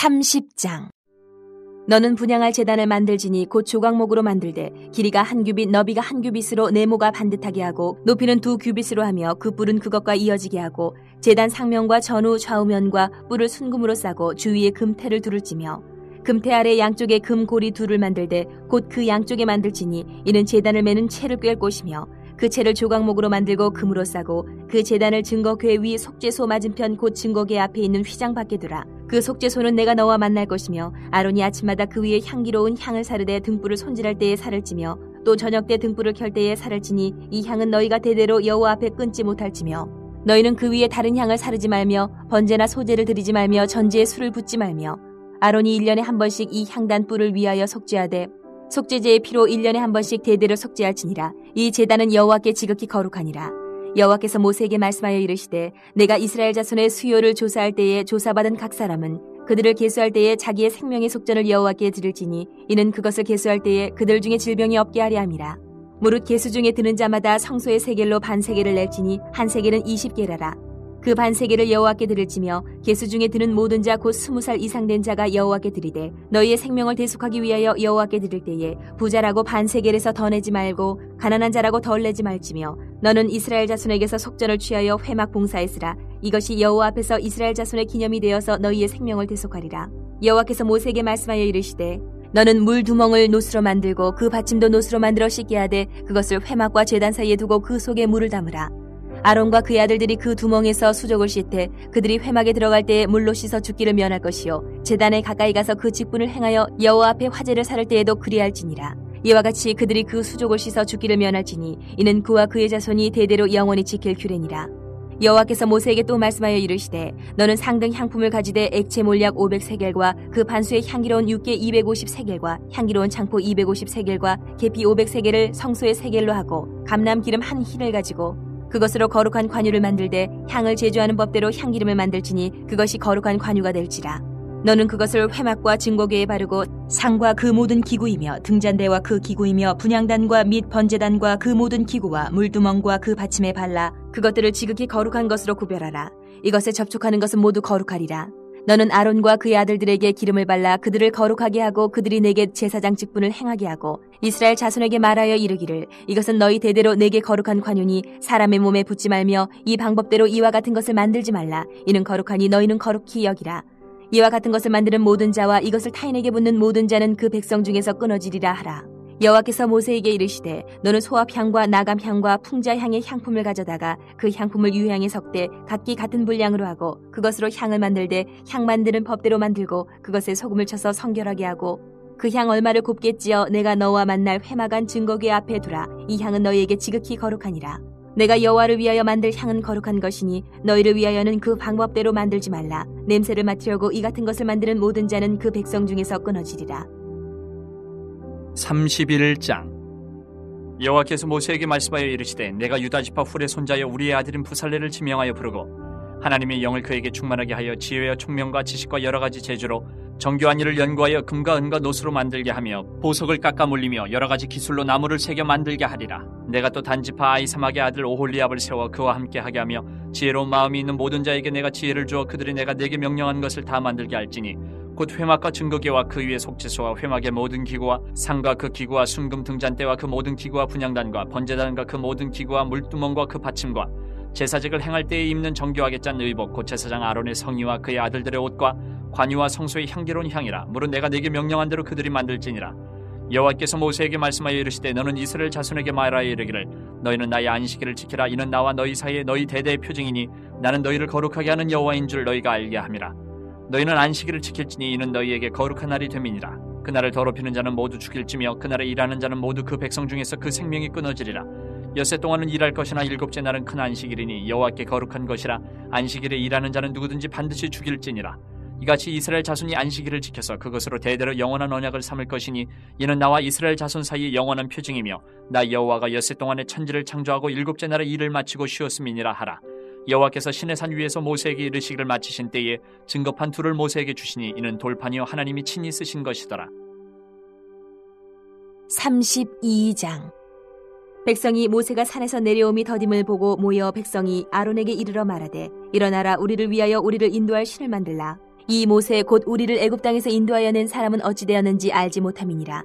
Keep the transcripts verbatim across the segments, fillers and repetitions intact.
삼십 장. 너는 분향할 제단을 만들지니 곧 조각목으로 만들되 길이가 한 규빗 너비가 한 규빗으로 네모가 반듯하게 하고 높이는 두 규빗으로 하며 그 뿔은 그것과 이어지게 하고 제단 상면과 전후 좌우면과 뿔을 순금으로 싸고 주위에 금태를 두를 찌며 금태 아래 양쪽에 금고리 둘을 만들되 곧 그 양쪽에 만들지니 이는 제단을 매는 채를 꿰을 곳이며 그 채를 조각목으로 만들고 금으로 싸고 그 제단을 증거궤 위 속죄소 맞은편 곧 증거궤 앞에 있는 휘장 밖에 두라. 그 속죄소는 내가 너와 만날 것이며 아론이 아침마다 그 위에 향기로운 향을 사르되 등불을 손질할 때에 살을 찌며 또 저녁 때 등불을 켤 때에 살을 찌니 이 향은 너희가 대대로 여호와 앞에 끊지 못할지며 너희는 그 위에 다른 향을 사르지 말며 번제나 소제를 드리지 말며 전제에 술을 붓지 말며 아론이 일 년에 한 번씩 이 향단 뿔을 위하여 속죄하되 속죄제의 피로 일 년에 한 번씩 대대로 속죄할지니라. 이 제단은 여호와께 지극히 거룩하니라. 여호와께서 모세에게 말씀하여 이르시되 내가 이스라엘 자손의 수요를 조사할 때에 조사받은 각 사람은 그들을 계수할 때에 자기의 생명의 속전을 여호와께 드릴지니 이는 그것을 계수할 때에 그들 중에 질병이 없게 하려 함이라. 무릇 계수 중에 드는 자마다 성소의 세겔로 반 세겔을 낼지니 한 세겔은 이십 게라라. 그 반 세겔을 여호와께 드릴지며 계수 중에 드는 모든 자 곧 스무 살 이상 된 자가 여호와께 드리되 너희의 생명을 대속하기 위하여 여호와께 드릴 때에 부자라고 반 세겔에서 더 내지 말고 가난한 자라고 덜 내지 말지며 너는 이스라엘 자손에게서 속전을 취하여 회막 봉사했으라. 이것이 여호와 앞에서 이스라엘 자손의 기념이 되어서 너희의 생명을 대속하리라. 여호와께서 모세에게 말씀하여 이르시되 너는 물 두멍을 노수로 만들고 그 받침도 노수로 만들어 씻게 하되 그것을 회막과 제단 사이에 두고 그 속에 물을 담으라. 아론과 그의 아들들이 그 두멍에서 수족을 씻되 그들이 회막에 들어갈 때에 물로 씻어 죽기를 면할 것이요 제단에 가까이 가서 그 직분을 행하여 여호와 앞에 화제를 사를 때에도 그리할지니라. 이와 같이 그들이 그 수족을 씻어 죽기를 면할지니 이는 그와 그의 자손이 대대로 영원히 지킬 규례니라. 여호와께서 모세에게 또 말씀하여 이르시되 너는 상등 향품을 가지되 액체 몰약 오백 세겔과 그 반수의 향기로운 육개 이백오십 세겔과 향기로운 창포 이백오십 세겔과 계피 오백 세겔을 성소의 세겔로 하고 감람 기름 한 흰을 가지고 그것으로 거룩한 관유를 만들되 향을 제조하는 법대로 향기름을 만들지니 그것이 거룩한 관유가 될지라. 너는 그것을 회막과 증거궤에 바르고 상과 그 모든 기구이며 등잔대와 그 기구이며 분향단과 및 번제단과 그 모든 기구와 물두멍과 그 받침에 발라 그것들을 지극히 거룩한 것으로 구별하라. 이것에 접촉하는 것은 모두 거룩하리라. 너는 아론과 그의 아들들에게 기름을 발라 그들을 거룩하게 하고 그들이 내게 제사장 직분을 행하게 하고 이스라엘 자손에게 말하여 이르기를 이것은 너희 대대로 내게 거룩한 관유니 사람의 몸에 붓지 말며 이 방법대로 이와 같은 것을 만들지 말라. 이는 거룩하니 너희는 거룩히 여기라. 이와 같은 것을 만드는 모든 자와 이것을 타인에게 붓는 모든 자는 그 백성 중에서 끊어지리라 하라. 여호와께서 모세에게 이르시되 너는 소합향과 나감향과 풍자향의 향품을 가져다가 그 향품을 유향에 섞되 각기 같은 분량으로 하고 그것으로 향을 만들되 향 만드는 법대로 만들고 그것에 소금을 쳐서 성결하게 하고 그 향 얼마를 곱게 찌어 내가 너와 만날 회막안 증거궤 앞에 두라. 이 향은 너희에게 지극히 거룩하니라. 내가 여호와를 위하여 만들 향은 거룩한 것이니 너희를 위하여는 그 방법대로 만들지 말라. 냄새를 맡으려고 이 같은 것을 만드는 모든 자는 그 백성 중에서 끊어지리라. 삼십일 장. 여호와께서 모세에게 말씀하여 이르시되 내가 유다 지파 훌의 손자여 우리의 아들인 부살레를 지명하여 부르고 하나님의 영을 그에게 충만하게 하여 지혜와 총명과 지식과 여러 가지 재주로 정교한 일을 연구하여 금과 은과 노수로 만들게 하며 보석을 깎아 물리며 여러 가지 기술로 나무를 새겨 만들게 하리라. 내가 또 단지파 아이사막의 아들 오홀리압을 세워 그와 함께 하게 하며 지혜로운 마음이 있는 모든 자에게 내가 지혜를 주어 그들이 내가 내게 명령한 것을 다 만들게 할지니 곧 회막과 증거궤와 그 위에 속죄소와 회막의 모든 기구와 상과 그 기구와 순금 등잔대와 그 모든 기구와 분향단과 번제단과 그 모든 기구와 물두멍과 그 받침과 제사직을 행할 때에 입는 정교하게 짠 의복 곧 제사장 아론의 성의와 그의 아들들의 옷과 관유와 성소의 향기로운 향이라. 무릇 내가 내게 명령한 대로 그들이 만들지니라. 여호와께서 모세에게 말씀하여 이르시되 너는 이스라엘 자손에게 말하여 이르기를 너희는 나의 안식일을 지키라. 이는 나와 너희 사이에 너희 대대의 표징이니 나는 너희를 거룩하게 하는 여호와인 줄 너희가 알게 함이라. 너희는 안식일을 지킬지니 이는 너희에게 거룩한 날이 됨이니라. 그날을 더럽히는 자는 모두 죽일지며 그날에 일하는 자는 모두 그 백성 중에서 그 생명이 끊어지리라. 엿새 동안은 일할 것이나 일곱째 날은 큰 안식일이니 여호와께 거룩한 것이라. 안식일에 일하는 자는 누구든지 반드시 죽일지니라. 이같이 이스라엘 자손이 안식일을 지켜서 그것으로 대대로 영원한 언약을 삼을 것이니 이는 나와 이스라엘 자손 사이의 영원한 표징이며 나 여호와가 엿새 동안에 천지를 창조하고 일곱째 날에 일을 마치고 쉬었음이니라 하라. 여호와께서 시내산 위에서 모세에게 이르시기를 마치신 때에 증거판 둘을 모세에게 주시니 이는 돌판이요 하나님이 친히 쓰신 것이더라. 삼십이 장. 백성이 모세가 산에서 내려옴이 더딤을 보고 모여 백성이 아론에게 이르러 말하되 일어나라. 우리를 위하여 우리를 인도할 신을 만들라. 이 모세 곧 우리를 애굽 땅에서 인도하여 낸 사람은 어찌 되었는지 알지 못함이니라.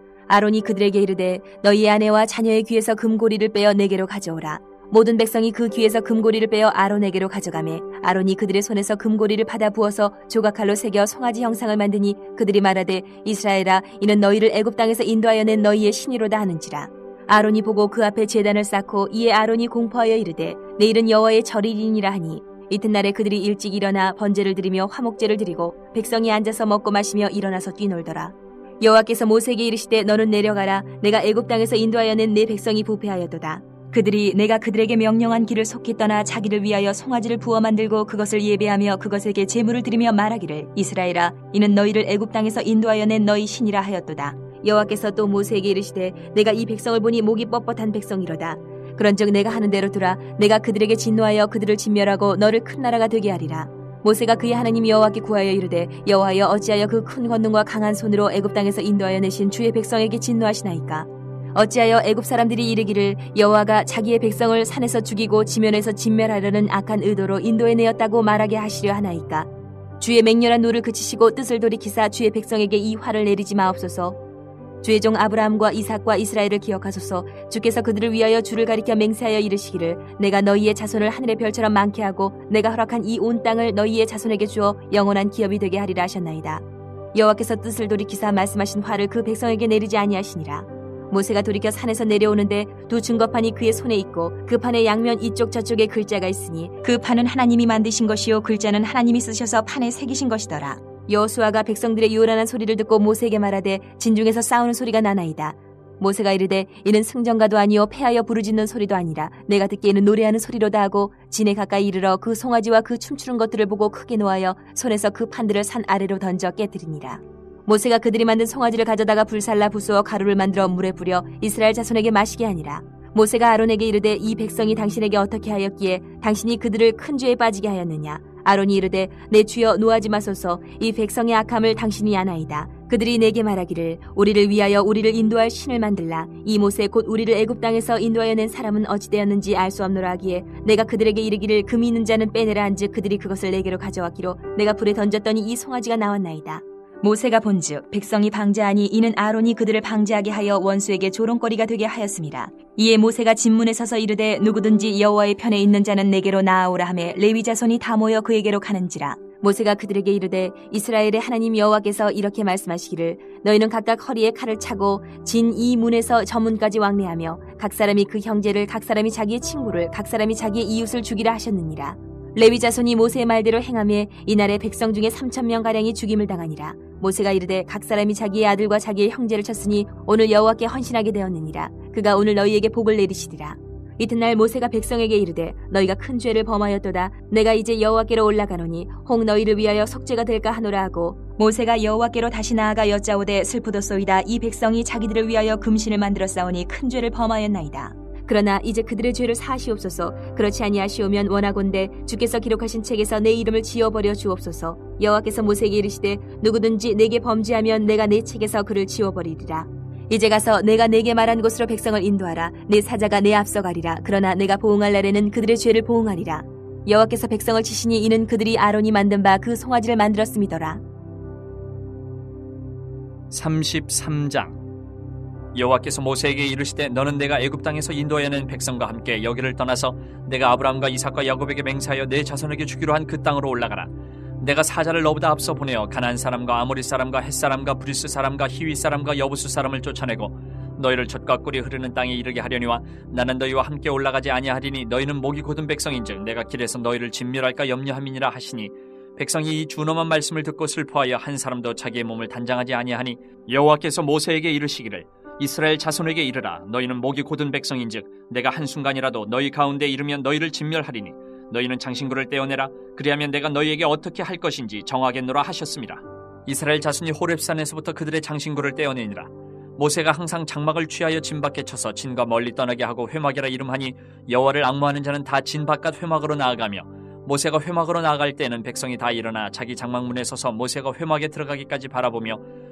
아론이 그들에게 이르되 너희의 아내와 자녀의 귀에서 금고리를 빼어 내게로 가져오라. 모든 백성이 그 귀에서 금고리를 빼어 아론에게로 가져가매 아론이 그들의 손에서 금고리를 받아 부어서 조각칼로 새겨 송아지 형상을 만드니 그들이 말하되 이스라엘아 이는 너희를 애굽 땅에서 인도하여 낸 너희의 신이로다 하는지라. 아론이 보고 그 앞에 제단을 쌓고 이에 아론이 공포하여 이르되 내일은 여호와의 절일이니라 하니 이튿날에 그들이 일찍 일어나 번제를 드리며 화목제를 드리고 백성이 앉아서 먹고 마시며 일어나서 뛰놀더라. 여호와께서 모세에게 이르시되 너는 내려가라. 내가 애굽 땅에서 인도하여 낸 내 백성이 부패하였도다. 그들이 내가 그들에게 명령한 길을 속히 떠나 자기를 위하여 송아지를 부어 만들고 그것을 예배하며 그것에게 제물을 드리며 말하기를 이스라엘아 이는 너희를 애굽 땅에서 인도하여 낸 너희 신이라 하였도다. 여호와께서 또 모세에게 이르시되 내가 이 백성을 보니 목이 뻣뻣한 백성이로다. 그런즉 내가 하는 대로 두라. 내가 그들에게 진노하여 그들을 진멸하고 너를 큰 나라가 되게 하리라. 모세가 그의 하나님 여호와께 구하여 이르되 여호와여 어찌하여 그 큰 권능과 강한 손으로 애굽 땅에서 인도하여 내신 주의 백성에게 진노하시나이까. 어찌하여 애굽 사람들이 이르기를 여호와가 자기의 백성을 산에서 죽이고 지면에서 진멸하려는 악한 의도로 인도해내었다고 말하게 하시려 하나이까. 주의 맹렬한 노를 그치시고 뜻을 돌이키사 주의 백성에게 이 화를 내리지 마옵소서. 주의 종 아브라함과 이삭과 이스라엘을 기억하소서. 주께서 그들을 위하여 주를 가리켜 맹세하여 이르시기를 내가 너희의 자손을 하늘의 별처럼 많게 하고 내가 허락한 이 온 땅을 너희의 자손에게 주어 영원한 기업이 되게 하리라 하셨나이다. 여호와께서 뜻을 돌이키사 말씀하신 화를 그 백성에게 내리지 아니하시니라. 모세가 돌이켜 산에서 내려오는데 두 증거판이 그의 손에 있고 그 판의 양면 이쪽 저쪽에 글자가 있으니 그 판은 하나님이 만드신 것이요 글자는 하나님이 쓰셔서 판에 새기신 것이더라. 여호수아가 백성들의 요란한 소리를 듣고 모세에게 말하되 진중에서 싸우는 소리가 나나이다. 모세가 이르되 이는 승전가도 아니요 패하여 부르짖는 소리도 아니라 내가 듣기에는 노래하는 소리로다 하고 진에 가까이 이르러 그 송아지와 그 춤추는 것들을 보고 크게 노하여 손에서 그 판들을 산 아래로 던져 깨뜨리니라. 모세가 그들이 만든 송아지를 가져다가 불살라 부수어 가루를 만들어 물에 뿌려 이스라엘 자손에게 마시게 하니라. 모세가 아론에게 이르되 이 백성이 당신에게 어떻게 하였기에 당신이 그들을 큰 죄에 빠지게 하였느냐. 아론이 이르되 내 주여 노하지 마소서. 이 백성의 악함을 당신이 아나이다. 그들이 내게 말하기를 우리를 위하여 우리를 인도할 신을 만들라. 이 모세 곧 우리를 애굽 땅에서 인도하여 낸 사람은 어찌 되었는지 알 수 없노라 하기에 내가 그들에게 이르기를 금이 있는 자는 빼내라 한즉 그들이 그것을 내게로 가져왔기로 내가 불에 던졌더니 이 송아지가 나왔나이다. 모세가 본즉 백성이 방자하니 이는 아론이 그들을 방자하게 하여 원수에게 조롱거리가 되게 하였습니다. 이에 모세가 진문에 서서 이르되 누구든지 여호와의 편에 있는 자는 내게로 나아오라 하매 레위 자손이 다 모여 그에게로 가는지라. 모세가 그들에게 이르되 이스라엘의 하나님 여호와께서 이렇게 말씀하시기를 너희는 각각 허리에 칼을 차고 진 이 문에서 저 문까지 왕래하며 각 사람이 그 형제를 각 사람이 자기의 친구를 각 사람이 자기의 이웃을 죽이라 하셨느니라. 레위 자손이 모세의 말대로 행하며 이날에 백성 중에 삼천 명가량이 죽임을 당하니라. 모세가 이르되 각 사람이 자기의 아들과 자기의 형제를 쳤으니 오늘 여호와께 헌신하게 되었느니라. 그가 오늘 너희에게 복을 내리시리라. 이튿날 모세가 백성에게 이르되 너희가 큰 죄를 범하였도다. 내가 이제 여호와께로 올라가노니 혹 너희를 위하여 속죄가 될까 하노라 하고 모세가 여호와께로 다시 나아가 여짜오되 슬프도소이다. 이 백성이 자기들을 위하여 금신을 만들어 싸우니 큰 죄를 범하였나이다. 그러나 이제 그들의 죄를 사하시옵소서. 그렇지 아니하시오면 원하건대 주께서 기록하신 책에서 내 이름을 지워버려 주옵소서. 여호와께서 모세에게 이르시되 누구든지 내게 범죄하면 내가 내 책에서 그를 지워버리리라. 이제 가서 내가 내게 말한 곳으로 백성을 인도하라. 내 사자가 내 앞서 가리라. 그러나 내가 보응할 날에는 그들의 죄를 보응하리라. 여호와께서 백성을 치시니 이는 그들이 아론이 만든 바 그 송아지를 만들었음이더라. 삼십삼 장. 여호와께서 모세에게 이르시되 너는 내가 애굽 땅에서 인도하여 낸 백성과 함께 여기를 떠나서 내가 아브라함과 이삭과 야곱에게 맹세하여 내 자손에게 주기로 한 그 땅으로 올라가라. 내가 사자를 너보다 앞서 보내어 가나안 사람과 아모리 사람과 헷 사람과 브리스 사람과 히위 사람과 여부수 사람을 쫓아내고 너희를 젖과 꿀이 흐르는 땅에 이르게 하려니와 나는 너희와 함께 올라가지 아니하리니 너희는 목이 곧은 백성인즉 내가 길에서 너희를 진멸할까 염려함이니라 하시니 백성이 이 준엄한 말씀을 듣고 슬퍼하여 한 사람도 자기의 몸을 단장하지 아니하니 여호와께서 모세에게 이르시기를 이스라엘 자손에게 이르라. 너희는 목이 곧은 백성인즉 내가 한순간이라도 너희 가운데 이르면 너희를 진멸하리니 너희는 장신구를 떼어내라. 그리하면 내가 너희에게 어떻게 할 것인지 정하겠노라 하셨습니다. 이스라엘 자손이 호렙산에서부터 그들의 장신구를 떼어내니라. 모세가 항상 장막을 취하여 진 밖에 쳐서 진과 멀리 떠나게 하고 회막이라 이름하니 여호와를 앙모하는 자는 다 진 바깥 회막으로 나아가며 모세가 회막으로 나아갈 때는 백성이 다 일어나 자기 장막문에 서서 모세가 회막에 들어가기까지 바라보며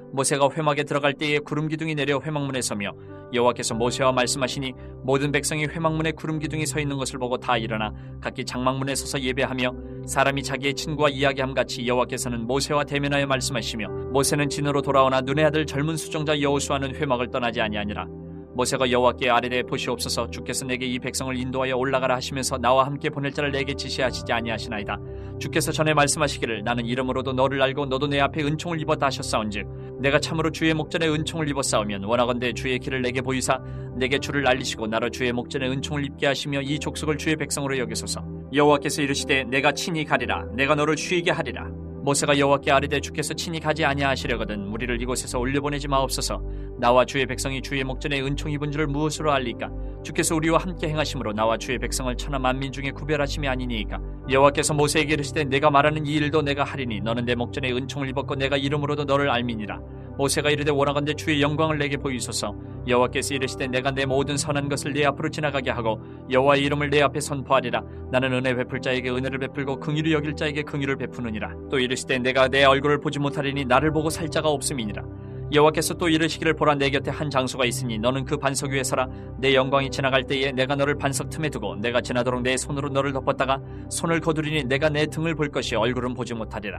모세가 회막에 들어갈 때에 구름 기둥이 내려 회막문에 서며 여호와께서 모세와 말씀하시니 모든 백성이 회막문에 구름 기둥이 서 있는 것을 보고 다 일어나 각기 장막문에 서서 예배하며 사람이 자기의 친구와 이야기함 같이 여호와께서는 모세와 대면하여 말씀하시며 모세는 진으로 돌아오나 눈의 아들 젊은 수종자 여호수아는 회막을 떠나지 아니하니라. 모세가 여호와께 아뢰되 보시옵소서 주께서 내게 이 백성을 인도하여 올라가라 하시면서 나와 함께 보낼 자를 내게 지시하시지 아니하시나이다. 주께서 전에 말씀하시기를 나는 이름으로도 너를 알고 너도 내 앞에 은총을 입었다 하셨사온즉 내가 참으로 주의 목전에 은총을 입었사오면 원하건대 주의 길을 내게 보이사 내게 주를 알리시고 나로 주의 목전에 은총을 입게 하시며 이 족속을 주의 백성으로 여기소서. 여호와께서 이르시되 내가 친히 가리라 내가 너를 쉬게 하리라. 모세가 여호와께 아뢰되 주께서 친히 가지 아니하시려거든 우리를 이곳에서 올려보내지 마옵소서. 나와 주의 백성이 주의 목전에 은총 입은 줄을 무엇으로 알리까? 주께서 우리와 함께 행하심으로 나와 주의 백성을 천하 만민 중에 구별하심이 아니니이까. 여호와께서 모세에게 이르시되 내가 말하는 이 일도 내가 하리니 너는 내 목전에 은총을 입었고 내가 이름으로도 너를 알미니라. 모세가 이르되 원하건대 주의 영광을 내게 보이소서. 여호와께서 이르시되 내가 내 모든 선한 것을 네 앞으로 지나가게 하고 여호와의 이름을 내 앞에 선포하리라. 나는 은혜 베풀 자에게 은혜를 베풀고 긍휼히 여길 자에게 긍휼을 베푸느니라. 또 이르시되 내가 내 얼굴을 보지 못하리니 나를 보고 살 자가 없음이니라. 여호와께서 또 이르시기를 보라 내 곁에 한 장소가 있으니 너는 그 반석 위에 서라. 내 영광이 지나갈 때에 내가 너를 반석 틈에 두고 내가 지나도록 내 손으로 너를 덮었다가 손을 거두리니 내가 내 등을 볼 것이 얼굴은 보지 못하리라.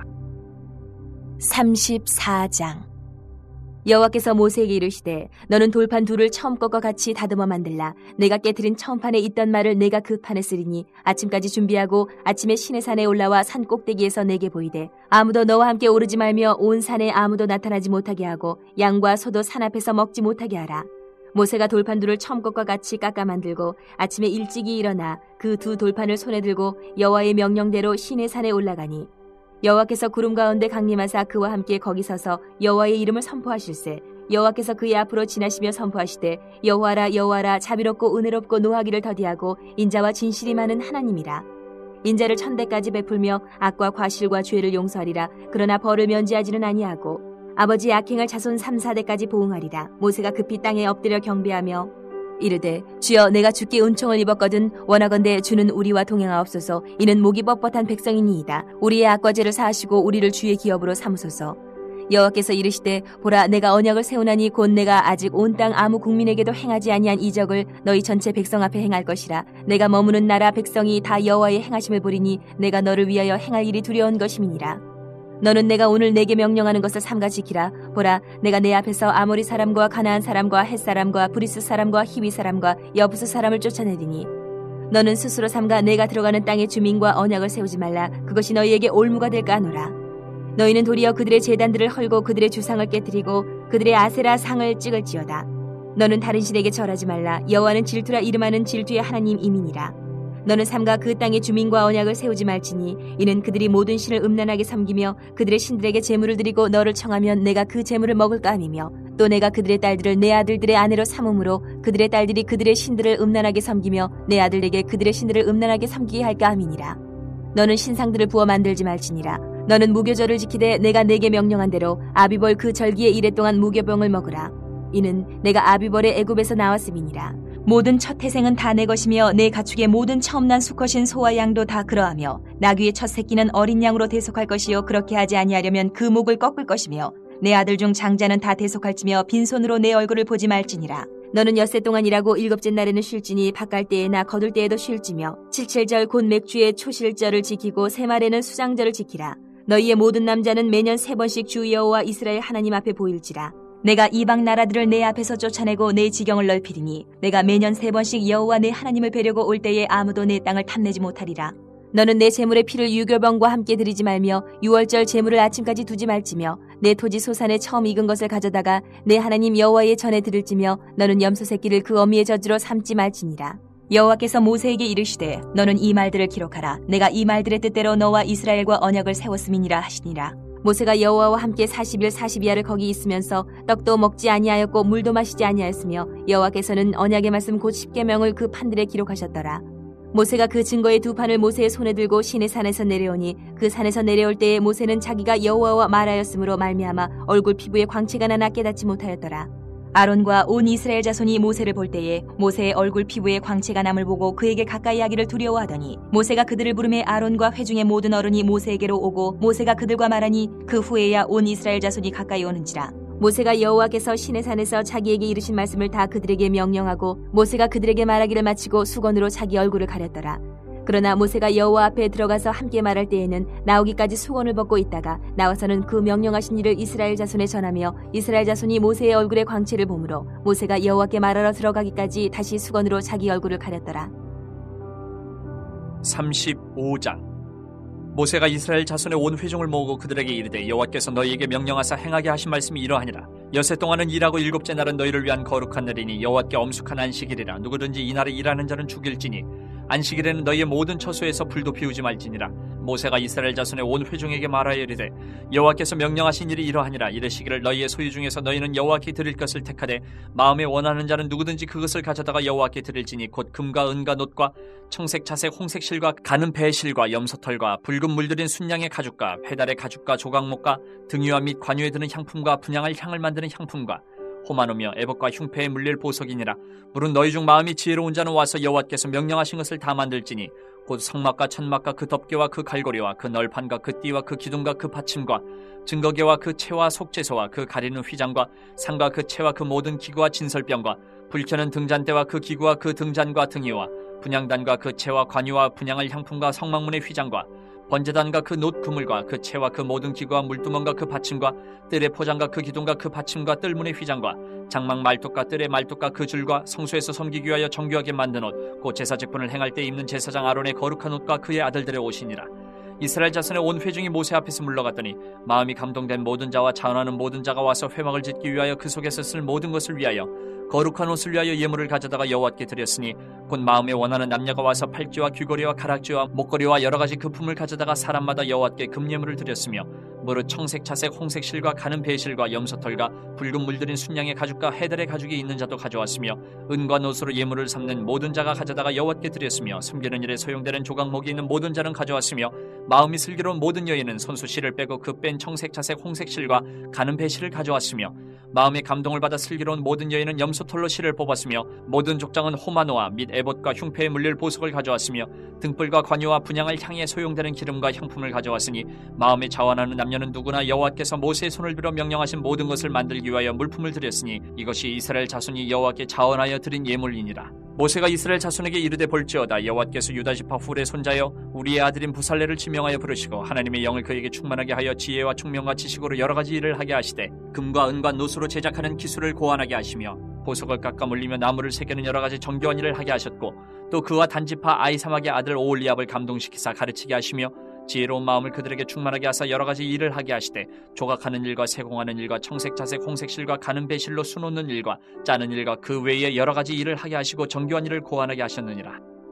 삼십사 장. 여호와께서 모세에게 이르시되 너는 돌판 둘을 처음 것과 같이 다듬어 만들라. 내가 깨트린 처음 판에 있던 말을 내가 그 판에 쓰리니 아침까지 준비하고 아침에 시내산에 올라와 산 꼭대기에서 내게 보이되 아무도 너와 함께 오르지 말며 온 산에 아무도 나타나지 못하게 하고 양과 소도 산 앞에서 먹지 못하게 하라. 모세가 돌판 둘을 처음 것과 같이 깎아 만들고 아침에 일찍이 일어나 그 두 돌판을 손에 들고 여호와의 명령대로 시내산에 올라가니 여호와께서 구름 가운데 강림하사 그와 함께 거기 서서 여호와의 이름을 선포하실세. 여호와께서 그의 앞으로 지나시며 선포하시되 여호와라 여호와라 자비롭고 은혜롭고 노하기를 더디하고 인자와 진실이 많은 하나님이라. 인자를 천대까지 베풀며 악과 과실과 죄를 용서하리라. 그러나 벌을 면제하지는 아니하고 아버지의 악행을 자손 삼, 사대까지 보응하리라. 모세가 급히 땅에 엎드려 경배하며 이르되 주여 내가 주께 은총을 입었거든 원하건대 주는 우리와 동행하옵소서. 이는 목이 뻣뻣한 백성이니이다. 우리의 악과 죄를 사하시고 우리를 주의 기업으로 삼으소서. 여호와께서 이르시되 보라 내가 언약을 세우나니 곧 내가 아직 온 땅 아무 국민에게도 행하지 아니한 이적을 너희 전체 백성 앞에 행할 것이라. 내가 머무는 나라 백성이 다 여호와의 행하심을 보리니 내가 너를 위하여 행할 일이 두려운 것임이니라. 너는 내가 오늘 내게 명령하는 것을 삼가 지키라. 보라 내가 내 앞에서 아모리 사람과 가나안 사람과 헷 사람과 브리스 사람과 히위 사람과 여부스 사람을 쫓아내리니 너는 스스로 삼가 내가 들어가는 땅의 주민과 언약을 세우지 말라. 그것이 너희에게 올무가 될까 하노라. 너희는 도리어 그들의 제단들을 헐고 그들의 주상을 깨뜨리고 그들의 아세라 상을 찍을지어다. 너는 다른 신에게 절하지 말라. 여호와는 질투라 이름하는 질투의 하나님 이민이라. 너는 삼가 그 땅의 주민과 언약을 세우지 말지니 이는 그들이 모든 신을 음란하게 섬기며 그들의 신들에게 제물을 드리고 너를 청하면 내가 그 제물을 먹을까 함이며 또 내가 그들의 딸들을 내 아들들의 아내로 삼음으로 그들의 딸들이 그들의 신들을 음란하게 섬기며 내 아들에게 그들의 신들을 음란하게 섬기게 할까 함이니라. 너는 신상들을 부어 만들지 말지니라. 너는 무교절을 지키되 내가 내게 명령한 대로 아비벌 그 절기의 이래 동안 무교병을 먹으라. 이는 내가 아비벌의 애굽에서 나왔음이니라. 모든 첫 태생은 다 내 것이며 내 가축의 모든 처음 난 수컷인 소와 양도 다 그러하며 나귀의 첫 새끼는 어린 양으로 대속할 것이요 그렇게 하지 아니하려면 그 목을 꺾을 것이며 내 아들 중 장자는 다 대속할지며 빈손으로 내 얼굴을 보지 말지니라. 너는 엿새 동안 일하고 일곱째 날에는 쉴지니 밭갈 때에나 거둘 때에도 쉴지며 칠칠절 곧 맥주의 초실절을 지키고 세말에는 수장절을 지키라. 너희의 모든 남자는 매년 세 번씩 주 여호와 이스라엘 하나님 앞에 보일지라. 내가 이방 나라들을 내 앞에서 쫓아내고 내 지경을 넓히리니 내가 매년 세 번씩 여호와 내 하나님을 뵈려고 올 때에 아무도 내 땅을 탐내지 못하리라. 너는 내 제물의 피를 유교병과 함께 드리지 말며 유월절 제물을 아침까지 두지 말지며 내 토지 소산에 처음 익은 것을 가져다가 내 하나님 여호와의 전에 드릴지며 너는 염소 새끼를 그 어미의 젖으로 삼지 말지니라. 여호와께서 모세에게 이르시되 너는 이 말들을 기록하라. 내가 이 말들의 뜻대로 너와 이스라엘과 언약을 세웠음이니라 하시니라. 모세가 여호와와 함께 사십 일 사십이야를 거기 있으면서 떡도 먹지 아니하였고 물도 마시지 아니하였으며 여호와께서는 언약의 말씀 곧 십계명을 그 판들에 기록하셨더라. 모세가 그 증거의 두 판을 모세의 손에 들고 시내 산에서 내려오니 그 산에서 내려올 때에 모세는 자기가 여호와와 말하였으므로 말미암아 얼굴 피부에 광채가 나나 깨닫지 못하였더라. 아론과 온 이스라엘 자손이 모세를 볼 때에 모세의 얼굴 피부에 광채가 남을 보고 그에게 가까이 하기를 두려워하더니 모세가 그들을 부르매 아론과 회중의 모든 어른이 모세에게로 오고 모세가 그들과 말하니 그 후에야 온 이스라엘 자손이 가까이 오는지라. 모세가 여호와께서 시내산에서 자기에게 이르신 말씀을 다 그들에게 명령하고 모세가 그들에게 말하기를 마치고 수건으로 자기 얼굴을 가렸더라. 그러나 모세가 여호와 앞에 들어가서 함께 말할 때에는 나오기까지 수건을 벗고 있다가 나와서는 그 명령하신 일을 이스라엘 자손에 전하며 이스라엘 자손이 모세의 얼굴의 광채를 보므로 모세가 여호와께 말하러 들어가기까지 다시 수건으로 자기 얼굴을 가렸더라. 삼십오 장. 모세가 이스라엘 자손의 온 회중을 모으고 그들에게 이르되 여호와께서 너희에게 명령하사 행하게 하신 말씀이 이러하니라. 여세 동안은 일하고 일곱째 날은 너희를 위한 거룩한 날이니 여호와께 엄숙한 안식일이라. 누구든지 이날에 일하는 자는 죽일지니 안식일에는 너희의 모든 처소에서 불도 피우지 말지니라. 모세가 이스라엘 자손의 온 회중에게 말하여 이르되 여호와께서 명령하신 일이 이러하니라. 이르시기를 너희의 소유 중에서 너희는 여호와께 드릴 것을 택하되 마음에 원하는 자는 누구든지 그것을 가져다가 여호와께 드릴지니 곧 금과 은과 놋과 청색 자색 홍색 실과 가는 배의 실과 염소털과 붉은 물들인 순양의 가죽과 페달의 가죽과 조각목과 등유와 및 관유에 드는 향품과 분향할 향을 만드는 향품과 호마노며 에봇과 흉패에 물릴 보석이니라. 물은 너희 중 마음이 지혜로운 자는 와서 여호와께서 명령하신 것을 다 만들지니 곧 성막과 천막과 그 덮개와 그 갈고리와 그 널판과 그 띠와 그 기둥과 그 받침과 증거계와 그 채와 속죄소와 그 가리는 휘장과 상과 그 채와 그 모든 기구와 진설병과 불켜는 등잔대와 그 기구와 그 등잔과 등이와 분향단과 그 채와 관유와 분향할 향품과 성막문의 휘장과 번제단과 그 놋 그물과 그 채와 그 모든 기구와 물두멍과 그 받침과 뜰의 포장과 그 기둥과 그 받침과 뜰문의 휘장과 장막 말뚝과 뜰의 말뚝과 그 줄과 성소에서 섬기기 위하여 정교하게 만든 옷 곧 제사 직분을 행할 때 입는 제사장 아론의 거룩한 옷과 그의 아들들의 옷이니라. 이스라엘 자손의 온 회중이 모세 앞에서 물러갔더니 마음이 감동된 모든 자와 자원하는 모든 자가 와서 회막을 짓기 위하여 그 속에서 쓸 모든 것을 위하여 거룩한 옷을 위하여 예물을 가져다가 여호와께 드렸으니 곧 마음에 원하는 남녀가 와서 팔찌와 귀걸이와 가락지와 목걸이와 여러 가지 금품을 가져다가 사람마다 여호와께 금예물을 드렸으며 무릇 청색 자색 홍색 실과 가는 배실과 염소털과 붉은 물들인 순양의 가죽과 헤달의 가죽이 있는 자도 가져왔으며 은과 놋으로 예물을 삼는 모든 자가 가져다가 여호와께 드렸으며 숨기는 일에 소용되는 조각목이 있는 모든 자는 가져왔으며 마음이 슬기로운 모든 여인은 손수 실을 빼고 그 뺀 청색 자색 홍색 실과 가는 배실을 가져왔으며 마음의 감동을 받아 슬기로운 모든 여인은 염소털로 실을 뽑았으며 모든 족장은 호마노아 및 에봇과 흉패에 물릴 보석을 가져왔으며 등불과 관유와 분향할 향에 소용되는 기름과 향품을 가져왔으니 마음에 자원하는 남녀는 누구나 여호와께서 모세의 손을 빌어 명령하신 모든 것을 만들기 위하여 물품을 드렸으니 이것이 이스라엘 자손이 여호와께 자원하여 드린 예물이니라. 모세가 이스라엘 자손에게 이르되 볼지어다 여호와께서 유다 지파 훌의 손자여 우리의 아들인 부살레를 지명하여 부르시고 하나님의 영을 그에게 충만하게 하여 지혜와 총명과 지식으로 여러 가지 일을 하게 하시되 금과 은과 놋으로 제작하는 기술을 고안하게 하시며 보석을 깎아 물리며 나무를 새기는 여러 가지 정교한 일을 하게 하셨고 또 그와 단지파 아이사막의 아들 오홀리압을 감동시키사 가르치게 하시며 지혜로운 마음을 그들에게 충만하게 하사 여러 가지 일을 하게 하시되 조각하는 일과 세공하는 일과 청색 자색 홍색 실과 가는 배실로 수놓는 일과 짜는 일과 그 외에 여러 가지 일을 하게 하시고 정교한 일을 고안하게 하셨느니라.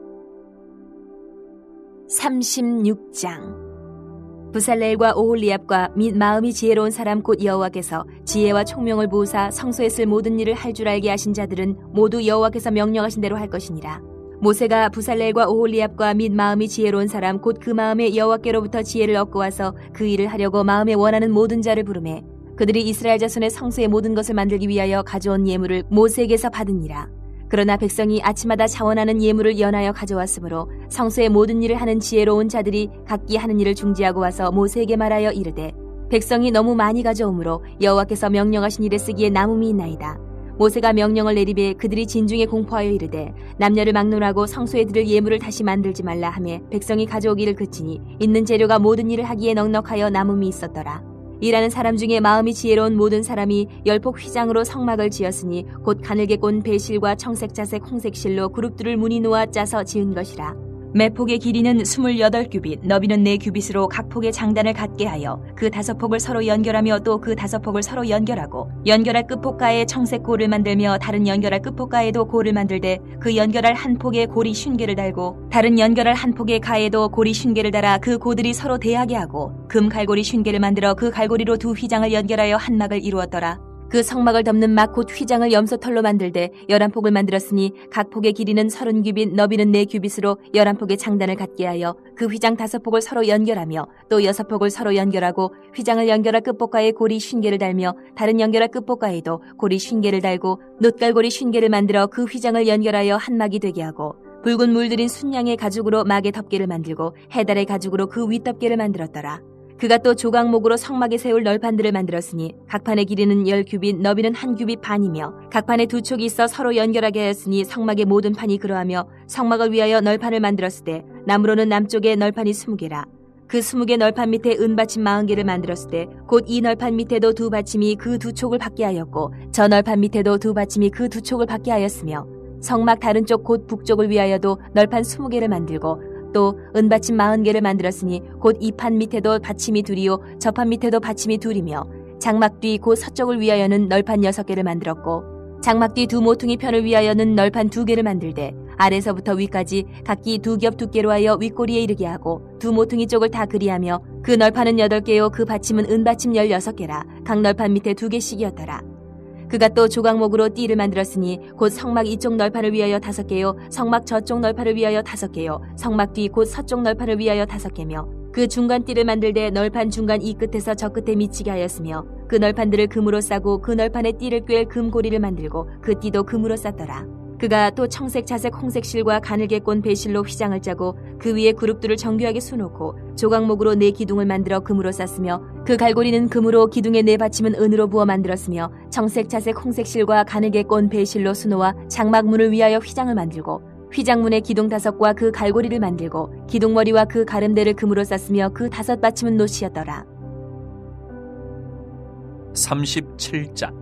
삼십육 장. 부살렐과 오홀리압과 및 마음이 지혜로운 사람 곧 여호와께서 지혜와 총명을 부으사 성소에 쓸 모든 일을 할 줄 알게 하신 자들은 모두 여호와께서 명령하신 대로 할 것이니라. 모세가 부살렐과 오홀리압과 및 마음이 지혜로운 사람 곧 그 마음에 여호와께로부터 지혜를 얻고 와서 그 일을 하려고 마음에 원하는 모든 자를 부르매 그들이 이스라엘 자손의 성소의 모든 것을 만들기 위하여 가져온 예물을 모세에게서 받으니라. 그러나 백성이 아침마다 자원하는 예물을 연하여 가져왔으므로 성소의 모든 일을 하는 지혜로운 자들이 각기 하는 일을 중지하고 와서 모세에게 말하여 이르되 백성이 너무 많이 가져오므로 여호와께서 명령하신 일에 쓰기에 남음이 있나이다. 모세가 명령을 내리되 그들이 진중에 공포하여 이르되 남녀를 막론하고 성소에 드릴 예물을 다시 만들지 말라 하며 백성이 가져오기를 그치니 있는 재료가 모든 일을 하기에 넉넉하여 남음이 있었더라. 일하는 사람 중에 마음이 지혜로운 모든 사람이 열폭 휘장으로 성막을 지었으니 곧 가늘게 꼰 배실과 청색 자색 홍색 실로 그룹들을 무늬 놓아 짜서 지은 것이라. 매 폭의 길이는 스물여덟 규빗, 너비는 네 규빗으로 각 폭의 장단을 갖게 하여 그 다섯 폭을 서로 연결하며 또 그 다섯 폭을 서로 연결하고 연결할 끝폭가에 청색 고를 만들며 다른 연결할 끝폭가에도 고를 만들되 그 연결할 한 폭에 고리 쉰 개를 달고 다른 연결할 한 폭의 가에도 고리 쉰 개를 달아 그 고들이 서로 대하게 하고 금 갈고리 쉰 개를 만들어 그 갈고리로 두 휘장을 연결하여 한 막을 이루었더라. 그 성막을 덮는 막 곧 휘장을 염소털로 만들되 열한 폭을 만들었으니 각 폭의 길이는 서른 규빗, 너비는 네 규빗으로 열한 폭의 장단을 갖게 하여 그 휘장 다섯 폭을 서로 연결하며 또 여섯 폭을 서로 연결하고 휘장을 연결할 끝폭가에 고리 쉰 개를 달며 다른 연결할 끝폭가에도 고리 쉰 개를 달고 놋갈고리 쉰 개를 만들어 그 휘장을 연결하여 한 막이 되게 하고 붉은 물들인 순양의 가죽으로 막의 덮개를 만들고 해달의 가죽으로 그 윗덮개를 만들었더라. 그가 또 조각목으로 성막에 세울 널판들을 만들었으니 각 판의 길이는 열 규빗, 너비는 한 규빗 반이며 각 판에 두 촉이 있어 서로 연결하게 하였으니 성막의 모든 판이 그러하며 성막을 위하여 널판을 만들었을 때 나무로는 남쪽에 널판이 스무 개라. 그 스무 개 널판 밑에 은받침 마흔 개를 만들었을 때 곧 이 널판 밑에도 두 받침이 그 두 촉을 받게 하였고 저 널판 밑에도 두 받침이 그 두 촉을 받게 하였으며 성막 다른 쪽 곧 북쪽을 위하여도 널판 스무 개를 만들고 또 은받침 마흔 개를 만들었으니 곧 이 판 밑에도 받침이 둘이요 저 판 밑에도 받침이 둘이며 장막 뒤 곧 서쪽을 위하여는 널판 여섯 개를 만들었고 장막 뒤 두 모퉁이 편을 위하여는 널판 두 개를 만들되 아래서부터 위까지 각기 두 겹 두께로 하여 윗꼬리에 이르게 하고 두 모퉁이 쪽을 다 그리하며 그 널판은 여덟 개요 그 받침은 은받침 열여섯 개라. 각 널판 밑에 두 개씩이었더라. 그가 또 조각목으로 띠를 만들었으니 곧 성막 이쪽 널판을 위하여 다섯 개요 성막 저쪽 널판을 위하여 다섯 개요 성막 뒤 곧 서쪽 널판을 위하여 다섯 개며 그 중간 띠를 만들되 널판 중간 이 끝에서 저 끝에 미치게 하였으며 그 널판들을 금으로 싸고 그 널판에 띠를 꿰 금고리를 만들고 그 띠도 금으로 쌌더라. 그가 또 청색, 자색, 홍색 실과 가늘게 꼰 배실로 휘장을 짜고 그 위에 그룹들을 정교하게 수놓고 조각목으로 네 기둥을 만들어 금으로 쌌으며 그 갈고리는 금으로 기둥의 네 받침은 은으로 부어 만들었으며 청색, 자색, 홍색 실과 가늘게 꼰 배실로 수놓아 장막문을 위하여 휘장을 만들고 휘장문의 기둥 다섯과 그 갈고리를 만들고 기둥머리와 그 가름대를 금으로 쌌으며 그 다섯 받침은 노시였더라. 삼십칠 장.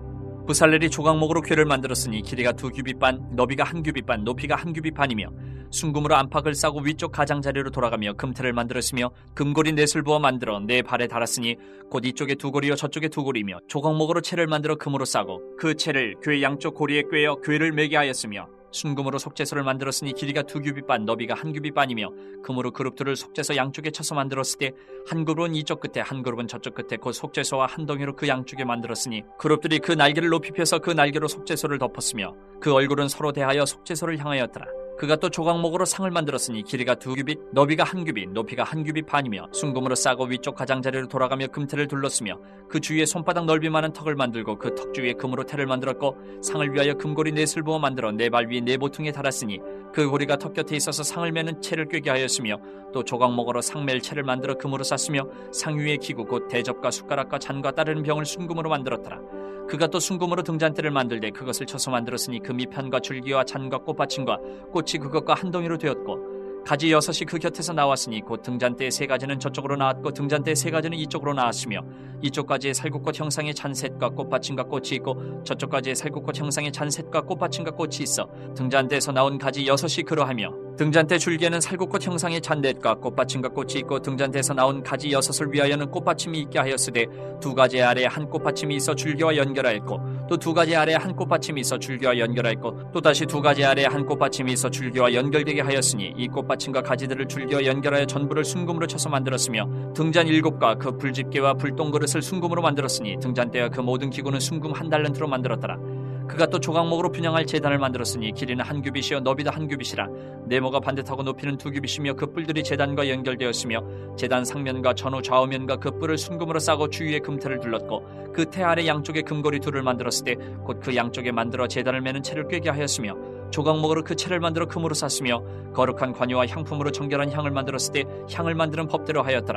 부살렐이 조각목으로 궤를 만들었으니 길이가 두 규빗 반, 너비가 한 규빗 반, 높이가 한 규빗 반이며 순금으로 안팎을 싸고 위쪽 가장자리로 돌아가며 금틀을 만들었으며 금고리 넷을 부어 만들어 네 발에 달았으니 곧 이쪽에 두 고리요 저쪽에 두 고리며 조각목으로 채를 만들어 금으로 싸고 그 채를 궤 양쪽 고리에 꿰어 궤를 매게 하였으며 순금으로 속죄소를 만들었으니 길이가 두 규빗 반, 너비가 한 규빗 반이며 금으로 그룹들을 속죄소 양쪽에 쳐서 만들었을 때 한 그룹은 이쪽 끝에 한 그룹은 저쪽 끝에 곧 속죄소와 한 덩이로 그 양쪽에 만들었으니 그룹들이 그 날개를 높이 펴서 그 날개로 속죄소를 덮었으며 그 얼굴은 서로 대하여 속죄소를 향하였더라. 그가 또 조각목으로 상을 만들었으니 길이가 두 규빗, 너비가 한 규빗, 높이가 한 규빗 반이며 순금으로 싸고 위쪽 가장자리로 돌아가며 금틀을 둘렀으며 그 주위에 손바닥 넓이만한 턱을 만들고 그 턱 주위에 금으로 태를 만들었고 상을 위하여 금고리 넷을 부어 만들어 네 발 위에 네 모퉁이에 달았으니 그 고리가 턱 곁에 있어서 상을 매는 채를 꿰게 하였으며 또 조각목으로 상맬 채를 만들어 금으로 쌌으며 상 위에 기구 곧 대접과 숟가락과 잔과 따르는 병을 순금으로 만들었더라. 그가 또 순금으로 등잔대를 만들되 그것을 쳐서 만들었으니 그 밑판과 줄기와 잔과 꽃받침과 꽃이 그것과 한 덩이로 되었고 가지 여섯이 그 곁에서 나왔으니 곧 등잔대의 세 가지는 저쪽으로 나왔고 등잔대의 세 가지는 이쪽으로 나왔으며 이쪽 가지에 살구꽃 형상의 잔셋과 꽃받침과 꽃이 있고 저쪽 가지에 살구꽃 형상의 잔셋과 꽃받침과 꽃이 있어 등잔대에서 나온 가지 여섯이 그러하며 등잔대 줄기에는 살구꽃 형상의 잔넷과 꽃받침과 꽃이 있고 등잔대에서 나온 가지 여섯을 위하여는 꽃받침이 있게 하였으되 두 가지 아래에 한 꽃받침이 있어 줄기와 연결하였고 또 두 가지 아래에 한 꽃받침이 있어 줄기와 연결하였고 또 다시 두 가지 아래에 한 꽃받침이 있어 줄기와 연결되게 하였으니 이 꽃받침과 가지들을 줄기와 연결하여 전부를 순금으로 쳐서 만들었으며 등잔 일곱과 그 불집게와 불똥그릇을 순금으로 만들었으니 등잔대와 그 모든 기구는 순금 한 달란트로 만들었더라. 그가 또 조각목으로 분향할 제단을 만들었으니 길이는 한 규빗이요 너비도 한 규빗이라 네모가 반듯하고 높이는 두 규빗이며 그 뿔들이 제단과 연결되었으며 제단 상면과 전후 좌우면과 그 뿔을 순금으로 싸고 주위에 금틀을 둘렀고 그 태 아래 양쪽에 금고리 둘을 만들었을 때 곧 그 양쪽에 만들어 제단을 매는 채를 꿰게 하였으며 조각목으로 그 채를 만들어 금으로 쌌으며 거룩한 관유와 향품으로 정결한 향을 만들었을 때 향을 만드는 법대로 하였더라.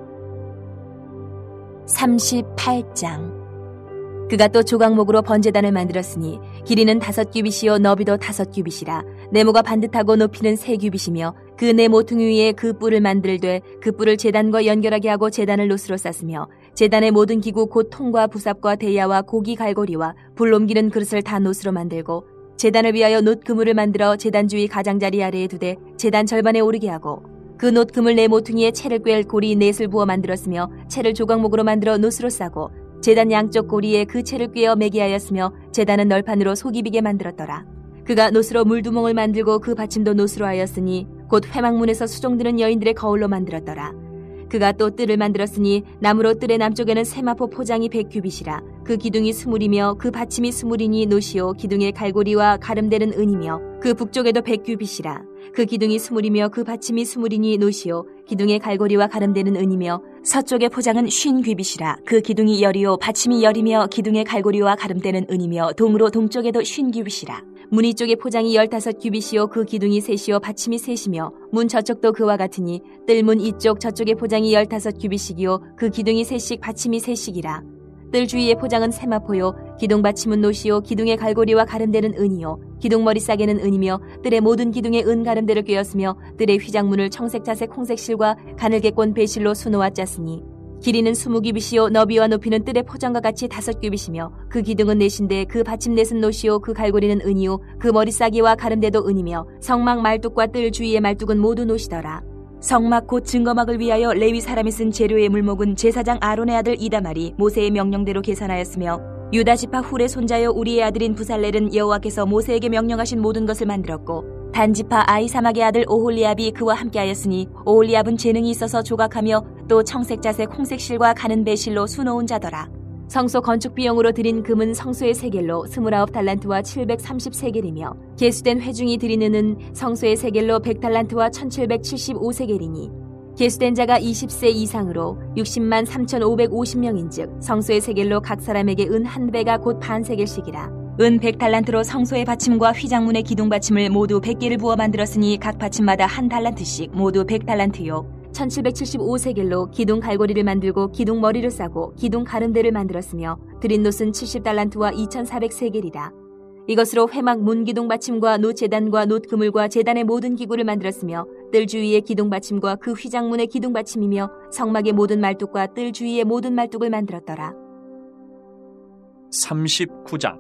삼십팔 장. 그가 또 조각목으로 번제단을 만들었으니 길이는 다섯 규빗이요 너비도 다섯 규빗이라 네모가 반듯하고 높이는 세 규빗이며 그 네 모퉁이 위에 그 뿔을 만들되 그 뿔을 제단과 연결하게 하고 제단을 노스로 쌌으며 제단의 모든 기구 곧 통과 부삽과 대야와 고기 갈고리와 불 옮기는 그릇을 다 노스로 만들고 제단을 위하여 놋 그물을 만들어 제단 주위 가장자리 아래에 두되 제단 절반에 오르게 하고 그 놋 그물 네 모퉁이에 채를 꿰 고리 넷을 부어 만들었으며 채를 조각목으로 만들어 노스로 싸고 제단 양쪽 고리에 그 채를 꿰어 매게 하였으며 제단은 널판으로 속이 비게 만들었더라. 그가 노스로 물두멍을 만들고 그 받침도 노스로 하였으니 곧 회막문에서 수종드는 여인들의 거울로 만들었더라. 그가 또 뜰을 만들었으니 나무로 뜰의 남쪽에는 세마포 포장이 백 규빗이라 그 기둥이 스물이며 그 받침이 스물이니 노시오 기둥의 갈고리와 가름대는 은이며 그 북쪽에도 백 규빗이라 그 기둥이 스물이며 그 받침이 스물이니 노시오 기둥의 갈고리와 가름되는 은이며 서쪽의 포장은 쉰 규빗이라. 그 기둥이 열이요 받침이 열이며 기둥의 갈고리와 가름되는 은이며 동으로 동쪽에도 쉰 규빗이라. 문 이쪽의 포장이 열다섯 규빗이요 그 기둥이 셋이요 받침이 셋이며 문 저쪽도 그와 같으니 뜰문 이쪽 저쪽의 포장이 열다섯 규빗이요 그 기둥이 셋씩 받침이 셋씩이라. 뜰 주위의 포장은 세마포요 기둥 받침은 노시요 기둥의 갈고리와 가름되는 은이요 기둥 머리싸개는 은이며 뜰의 모든 기둥에 은 가름대를 꿰었으며 뜰의 휘장문을 청색 자색 홍색 실과 가늘게 꼰 배실로 수놓아 짰으니 길이는 스무 규빗이요 너비와 높이는 뜰의 포장과 같이 다섯 규빗이며 그 기둥은 넷인데 그 받침 넷은 노시요 그 갈고리는 은이요 그 머리싸개와 가름대도 은이며 성막 말뚝과 뜰 주위의 말뚝은 모두 노시더라. 성막 곧 증거막을 위하여 레위 사람이 쓴 재료의 물목은 제사장 아론의 아들 이다말이 모세의 명령대로 계산하였으며 유다 지파 훌의 손자여 우리의 아들인 부살렐은 여호와께서 모세에게 명령하신 모든 것을 만들었고 단 지파 아히사막의 아들 오홀리압이 그와 함께하였으니 오홀리압은 재능이 있어서 조각하며 또 청색 자색 홍색 실과 가는 배실로 수놓은 자더라. 성소 건축 비용으로 드린 금은 성소의 세겔로 스물아홉 달란트와 칠백삼십 세겔이며 계수된 회중이 드리는 은 성소의 세겔로 백 달란트와 천칠백칠십오 세겔이니 계수된 자가 이십 세 이상으로 육십만 삼천오백오십 명인즉 성소의 세겔로 각 사람에게 은 한 배가 곧 반 세겔씩이라. 은 백 달란트로 성소의 받침과 휘장문의 기둥 받침을 모두 백 개를 부어 만들었으니 각 받침마다 한 달란트씩 모두 백 달란트요 천칠백칠십오 세겔로 기둥 갈고리를 만들고 기둥 머리를 싸고 기둥 가름대를 만들었으며 드린 놋은 칠십 달란트와 이천사백 세겔이라. 이것으로 회막 문 기둥 받침과 놋 제단과 놋 그물과 제단의 모든 기구를 만들었으며 뜰 주위의 기둥 받침과 그 휘장문의 기둥 받침이며 성막의 모든 말뚝과 뜰 주위의 모든 말뚝을 만들었더라. 삼십구 장.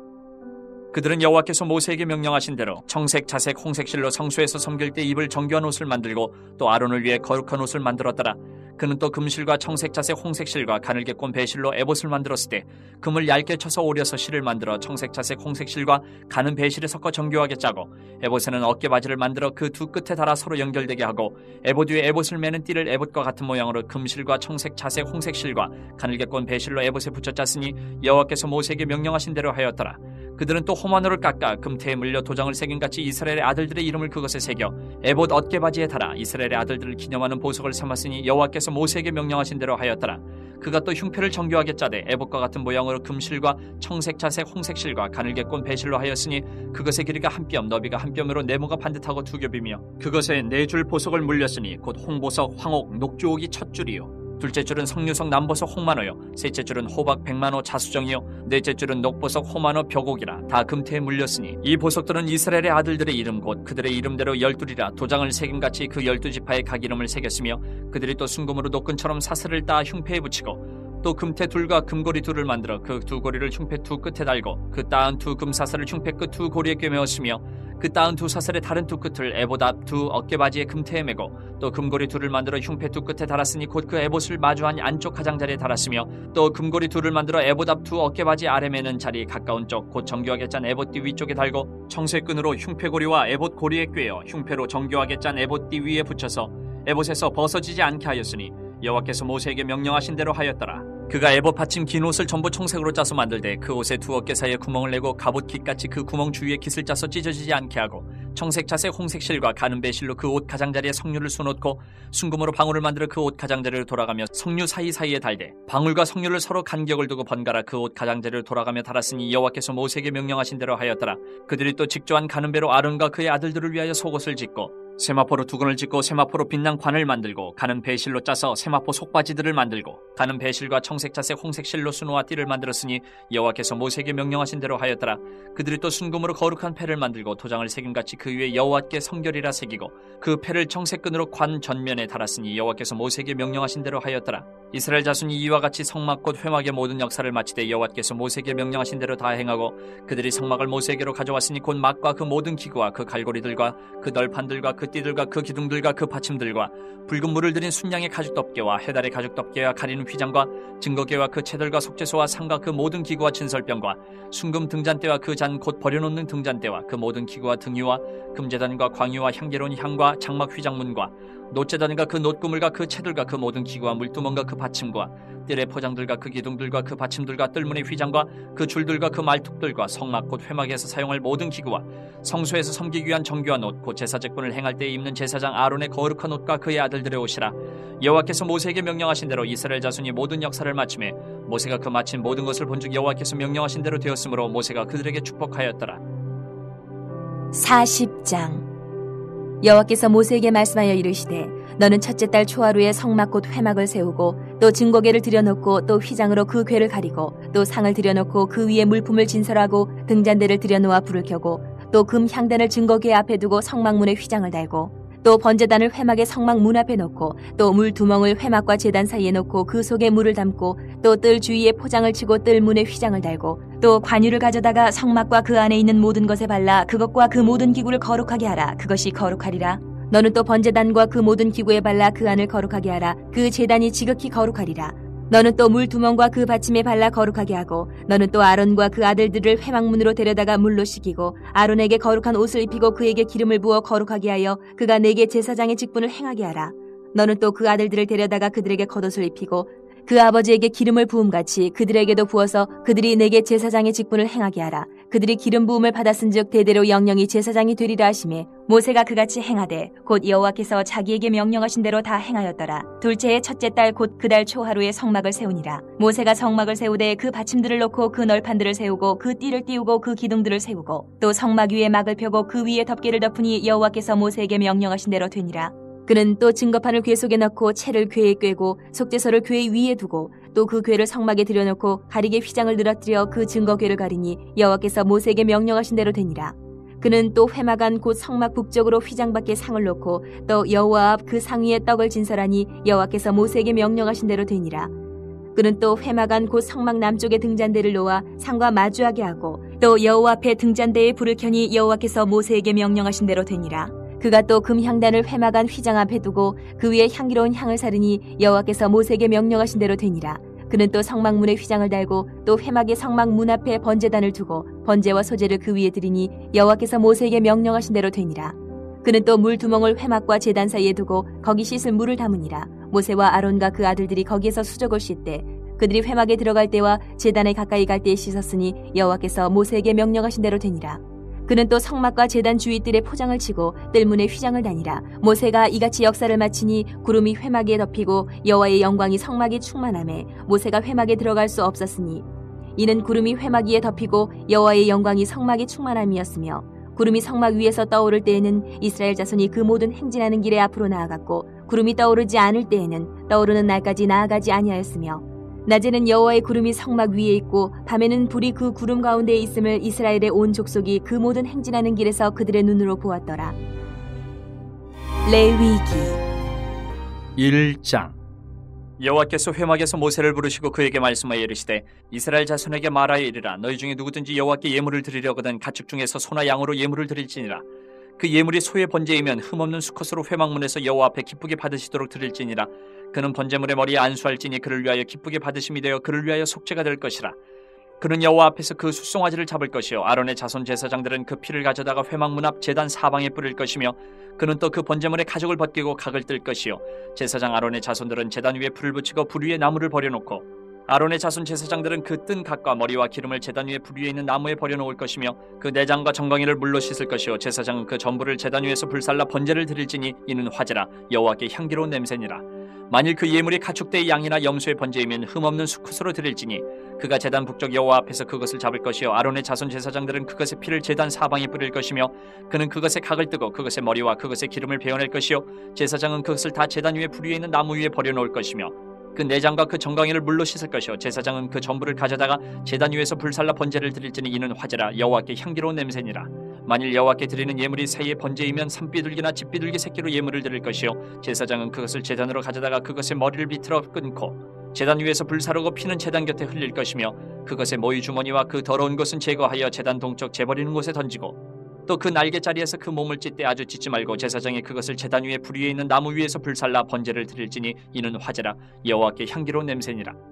그들은 여호와께서 모세에게 명령하신 대로 청색, 자색, 홍색 실로 성소에서 섬길 때 입을 정교한 옷을 만들고 또 아론을 위해 거룩한 옷을 만들었더라. 그는 또 금실과 청색, 자색, 홍색 실과 가늘게 꼰 배실로 에봇을 만들었을 때 금을 얇게 쳐서 오려서 실을 만들어 청색, 자색, 홍색 실과 가는 배실에 섞어 정교하게 짜고 에봇에는 어깨바지를 만들어 그 두 끝에 달아 서로 연결되게 하고 에봇 위에 에봇을 매는 띠를 에봇과 같은 모양으로 금실과 청색, 자색, 홍색 실과 가늘게 꼰 배실로 에봇에 붙여 짰으니 여호와께서 모세에게 명령하신 대로 하였더라. 그들은 또 호마노를 깎아 금태에 물려 도장을 새긴 같이 이스라엘의 아들들의 이름을 그것에 새겨 에봇 어깨바지에 달아 이스라엘의 아들들을 기념하는 보석을 삼았으니 여호와께서 모세에게 명령하신 대로 하였더라. 그가 또 흉패를 정교하게 짜되 에봇과 같은 모양으로 금실과 청색, 자색, 홍색 실과 가늘게 꼰 배실로 하였으니 그것의 길이가 한 뼘, 너비가 한 뼘으로 네모가 반듯하고 두 겹이며 그것에 네 줄 보석을 물렸으니 곧 홍보석, 황옥, 녹주옥이 첫 줄이요 둘째 줄은 석류석, 남보석, 홍만호요 셋째 줄은 호박, 백만호, 자수정이요 넷째 줄은 녹보석, 호만호, 벽옥이라 다 금태에 물렸으니 이 보석들은 이스라엘의 아들들의 이름 곧 그들의 이름대로 열둘이라 도장을 새김같이 그 열두 지파의 각 이름을 새겼으며 그들이 또 순금으로 노끈처럼 사슬을 따 흉패에 붙이고 또 금태 둘과 금고리 둘을 만들어 그 두 고리를 흉패 두 끝에 달고 그 따은 두 금사슬을 흉패 끝 두 고리에 꿰매었으며 그 따은 두 사슬의 다른 두 끝을 에봇 앞 두 어깨바지에 금태에 매고 또 금고리 둘을 만들어 흉패 두 끝에 달았으니 곧 그 에봇을 마주한 안쪽 가장자리에 달았으며 또 금고리 둘을 만들어 에봇 앞 두 어깨바지 아래 매는 자리 가까운 쪽 곧 정교하게 짠 에봇띠 위쪽에 달고 청색끈으로 흉패고리와 에봇 고리에 꿰어 흉패로 정교하게 짠 에봇띠 위에 붙여서 에봇에서 벗어지지 않게 하였으니 여호와께서 모세에게 명령하신 대로 하였더라. 그가 에봇 받침 긴 옷을 전부 청색으로 짜서 만들되 그 옷의 두 어깨 사이에 구멍을 내고 갑옷 깃같이 그 구멍 주위에 깃을 짜서 찢어지지 않게 하고 청색, 자색, 홍색 실과 가는 배실로 그 옷 가장자리에 석류를 수놓고 순금으로 방울을 만들어 그 옷 가장자리로 돌아가며 석류 사이사이에 달되 방울과 석류를 서로 간격을 두고 번갈아 그 옷 가장자리로 돌아가며 달았으니 여호와께서 모세에게 명령하신 대로 하였더라. 그들이 또 직조한 가는 배로 아론과 그의 아들들을 위하여 속옷을 짓고 세마포로 두건을 짓고 세마포로 빛난 관을 만들고 가는 배실로 짜서 세마포 속바지들을 만들고 가는 배실과 청색, 자색, 홍색 실로 수놓아 띠를 만들었으니 여호와께서 모세에게 명령하신 대로 하였더라. 그들이 또 순금으로 거룩한 패를 만들고 도장을 새김같이 그 위에 여호와께 성결이라 새기고 그 패를 청색끈으로 관 전면에 달았으니 여호와께서 모세에게 명령하신 대로 하였더라. 이스라엘 자손이 이와 같이 성막 곧 회막의 모든 역사를 마치되 여호와께서 모세에게 명령하신 대로 다 행하고 그들이 성막을 모세에게로 가져왔으니 곧 막과 그 모든 기구와 그 갈고리들과 그 널판들과 그 띠들과 그 기둥들과 그 받침들과 붉은 물을 들인 순양의 가죽 덮개와 해달의 가죽 덮개와 가리는 휘장과 증거계와 그 채들과 속죄소와 상과 그 모든 기구와 진설병과 순금 등잔대와 그 잔 곧 버려놓는 등잔대와 그 모든 기구와 등유와 금제단과 광유와 향기로운 향과 장막 휘장문과 놋제단과 그 놋구물과 그 채들과 그 모든 기구와 물두멍과 그 받침과 뜰의 포장들과 그 기둥들과 그 받침들과 뜰문의 휘장과 그 줄들과 그 말뚝들과 성막 곧 회막에서 사용할 모든 기구와 성소에서 섬기기 위한 정교한 옷 곧 제사제권을 행할 때에 입는 제사장 아론의 거룩한 옷과 그의 아들들의 옷이라. 여호와께서 모세에게 명령하신 대로 이스라엘 자손이 모든 역사를 마치매 모세가 그 마친 모든 것을 본즉 여호와께서 명령하신 대로 되었으므로 모세가 그들에게 축복하였더라. 사십 장. 여호와께서 모세에게 말씀하여 이르시되 너는 첫째 달 초하루에 성막 곧 회막을 세우고 또 증거궤를 들여놓고 또 휘장으로 그 궤를 가리고 또 상을 들여놓고 그 위에 물품을 진설하고 등잔대를 들여놓아 불을 켜고 또 금 향단을 증거궤 앞에 두고 성막문에 휘장을 달고 또 번제단을 회막의 성막 문 앞에 놓고 또 물 두멍을 회막과 제단 사이에 놓고 그 속에 물을 담고 또 뜰 주위에 포장을 치고 뜰 문에 휘장을 달고 또 관유를 가져다가 성막과 그 안에 있는 모든 것에 발라 그것과 그 모든 기구를 거룩하게 하라. 그것이 거룩하리라. 너는 또 번제단과 그 모든 기구에 발라 그 안을 거룩하게 하라. 그 제단이 지극히 거룩하리라. 너는 또 물 두멍과 그 받침에 발라 거룩하게 하고 너는 또 아론과 그 아들들을 회막문으로 데려다가 물로 씻기고 아론에게 거룩한 옷을 입히고 그에게 기름을 부어 거룩하게 하여 그가 내게 제사장의 직분을 행하게 하라. 너는 또 그 아들들을 데려다가 그들에게 겉옷을 입히고 그 아버지에게 기름을 부음같이 그들에게도 부어서 그들이 내게 제사장의 직분을 행하게 하라. 그들이 기름 부음을 받았은즉 대대로 영영이 제사장이 되리라 하시매 모세가 그같이 행하되 곧 여호와께서 자기에게 명령하신 대로 다 행하였더라. 둘째의 첫째 달 곧 그 달 초하루에 성막을 세우니라. 모세가 성막을 세우되 그 받침들을 놓고 그 널판들을 세우고 그 띠를 띄우고 그 기둥들을 세우고 또 성막 위에 막을 펴고 그 위에 덮개를 덮으니 여호와께서 모세에게 명령하신 대로 되니라. 그는 또 증거판을 궤 속에 넣고 채를 궤에 꿰고 속죄서를 궤 위에 두고 또 그 궤를 성막에 들여놓고 가리개 휘장을 늘어뜨려 그 증거궤를 가리니 여호와께서 모세에게 명령하신 대로 되니라. 그는 또 회막 안 곧 성막 북쪽으로 휘장 밖에 상을 놓고 또 여호와 앞 그 상 위에 떡을 진설하니 여호와께서 모세에게 명령하신 대로 되니라. 그는 또 회막 안 곧 성막 남쪽에 등잔대를 놓아 상과 마주하게 하고 또 여호와 앞에 등잔대에 불을 켜니 여호와께서 모세에게 명령하신 대로 되니라. 그가 또 금향단을 회막 안 휘장 앞에 두고 그 위에 향기로운 향을 사르니 여호와께서 모세에게 명령하신 대로 되니라. 그는 또 성막문에 휘장을 달고 또 회막의 성막 문 앞에 번제단을 두고 번제와 소제를 그 위에 드리니 여호와께서 모세에게 명령하신 대로 되니라. 그는 또 물 두멍을 회막과 제단 사이에 두고 거기 씻을 물을 담으니라. 모세와 아론과 그 아들들이 거기에서 수족을 씻되 그들이 회막에 들어갈 때와 제단에 가까이 갈 때에 씻었으니 여호와께서 모세에게 명령하신 대로 되니라. 그는 또 성막과 제단 주위 뜰에 포장을 치고 뜰문에 휘장을 다니라. 모세가 이같이 역사를 마치니 구름이 회막에 덮이고 여호와의 영광이 성막에 충만하매 모세가 회막에 들어갈 수 없었으니 이는 구름이 회막 위에 덮이고 여호와의 영광이 성막에 충만함이었으며 구름이 성막 위에서 떠오를 때에는 이스라엘 자손이 그 모든 행진하는 길에 앞으로 나아갔고 구름이 떠오르지 않을 때에는 떠오르는 날까지 나아가지 아니하였으며 낮에는 여호와의 구름이 성막 위에 있고 밤에는 불이 그 구름 가운데에 있음을 이스라엘의 온 족속이 그 모든 행진하는 길에서 그들의 눈으로 보았더라. 레위기 일 장. 여호와께서 회막에서 모세를 부르시고 그에게 말씀하여 이르시되 이스라엘 자손에게 말하여 이르라. 너희 중에 누구든지 여호와께 예물을 드리려거든 가축 중에서 소나 양으로 예물을 드릴지니라. 그 예물이 소의 번제이면 흠없는 수컷으로 회막문에서 여호와 앞에 기쁘게 받으시도록 드릴지니라. 그는 번제물의 머리에 안수할지니 그를 위하여 기쁘게 받으심이 되어 그를 위하여 속죄가 될 것이라. 그는 여호와 앞에서 그 숫송아지를 잡을 것이요 아론의 자손 제사장들은 그 피를 가져다가 회막문 앞 제단 사방에 뿌릴 것이며 그는 또 그 번제물의 가죽을 벗기고 각을 뜰 것이요 제사장 아론의 자손들은 제단 위에 불을 붙이고 불 위에 나무를 버려놓고 아론의 자손 제사장들은 그 뜬 각과 머리와 기름을 제단 위에 불 위에 있는 나무에 버려놓을 것이며 그 내장과 정강이를 물로 씻을 것이요 제사장은 그 전부를 제단 위에서 불살라 번제를 드릴지니 이는 화제라 여호와께 향기로운 냄새니라. 만일 그 예물이 가축대의 양이나 염소의 번제이면 흠없는 수컷으로 드릴지니 그가 제단 북쪽 여호와 앞에서 그것을 잡을 것이요 아론의 자손 제사장들은 그것의 피를 제단 사방에 뿌릴 것이며 그는 그것의 각을 뜨고 그것의 머리와 그것의 기름을 베어낼 것이요 제사장은 그것을 다 제단 위에 불 위에 있는 나무 위에 버려놓을 것이며 그 내장과 그 정강이를 물로 씻을 것이요 제사장은 그 전부를 가져다가 제단 위에서 불살라 번제를 드릴지니 이는 화제라 여호와께 향기로운 냄새니라. 만일 여호와께 드리는 예물이 새의 번제이면 산비둘기나 집비둘기 새끼로 예물을 드릴 것이요 제사장은 그것을 제단으로 가져다가 그것의 머리를 비틀어 끊고 제단 위에서 불사르고 피는 제단 곁에 흘릴 것이며 그것의 모이 주머니와 그 더러운 것은 제거하여 제단 동쪽 재버리는 곳에 던지고 또 그 날개자리에서 그 몸을 찢되 아주 찢지 말고 제사장이 그것을 제단 위에 불 위에 있는 나무 위에서 불살라 번제를 드릴지니 이는 화제라 여호와께 향기로운 냄새니라.